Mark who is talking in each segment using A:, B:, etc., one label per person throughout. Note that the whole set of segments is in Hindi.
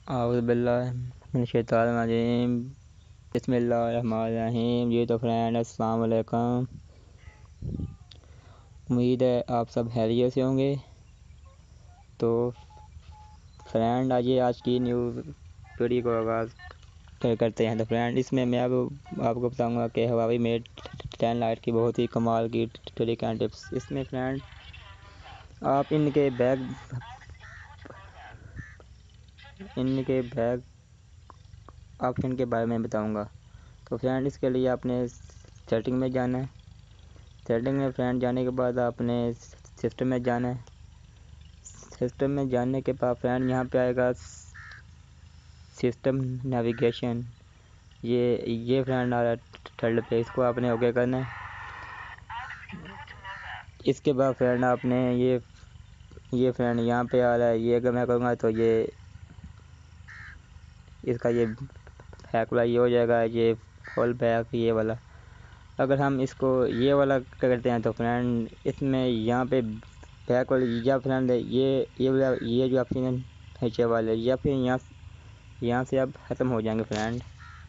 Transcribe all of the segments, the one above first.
A: औज़ु बिल्लाहि मिनश शैतानिर रजीम बिस्मिल्लाहिर्रहमानिर्रहीम। जी तो फ्रेंड अस्सलाम वालेकुम। उम्मीद है आप सब खैरियत से होंगे। तो फ्रेंड आज की न्यू वीडियो को आगाज़ करते हैं। तो फ्रेंड इसमें मैं आपको बताऊंगा कि Huawei मेट 10 लाइट की बहुत ही कमाल की ट्रिक एंड टिप्स। इसमें फ्रेंड आप इनके बैक ऑप्शन के बारे में बताऊंगा। तो फ्रेंड इसके लिए आपने सेटिंग में जाना है। सेटिंग में फ्रेंड जाने के बाद आपने सिस्टम में जाना है। सिस्टम में जाने के बाद फ्रेंड यहाँ पे आएगा सिस्टम नेविगेशन। ये फ्रेंड आ रहा है थर्ड पे, इसको आपने ओके करना है। इसके बाद फ्रेंड आपने ये फ्रेंड यहाँ पे आ रहा है, ये अगर मैं करूँगा तो ये इसका ये बैक वाला ये हो जाएगा, ये फुल बैक ये वाला। अगर हम इसको ये वाला करते हैं तो फ्रेंड इसमें यहाँ पे बैक वाले या फ्रेंड ये जो ऑप्शन है नीचे वाले या फिर यहाँ से अब ख़त्म हो जाएंगे फ्रेंड।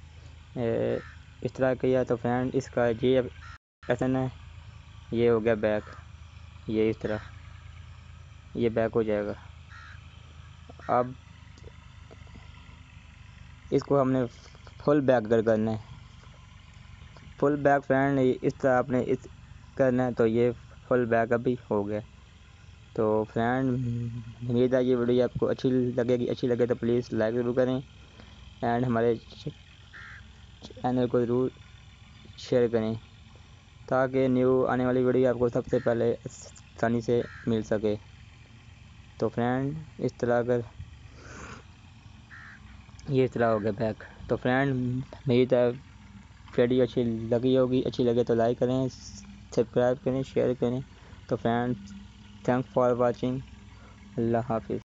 A: इस तरह किया तो फ्रेंड इसका ये ऑप्शन है, ये हो गया बैक, ये इस तरह ये बैक हो जाएगा। अब इसको हमने फुल बैक करना है। फुल बैक फ्रेंड इस तरह आपने इस करना है तो ये फुल बैक अभी हो गया। तो फ्रेंड उम्मीद है ये वीडियो आपको अच्छी लगेगी। अच्छी लगे तो प्लीज़ लाइक ज़रूर करें एंड हमारे चैनल को ज़रूर शेयर करें ताकि न्यू आने वाली वीडियो आपको सबसे पहले आसानी से मिल सके। तो फ्रेंड इस तरह अगर ये इस तरह हो गया बैक। तो फ्रेंड मेरी तरफ वीडियो अच्छी लगी होगी, अच्छी लगे तो लाइक करें, सब्सक्राइब करें, शेयर करें। तो फ्रेंड थैंक्स फॉर वाचिंग। अल्लाह हाफिज़।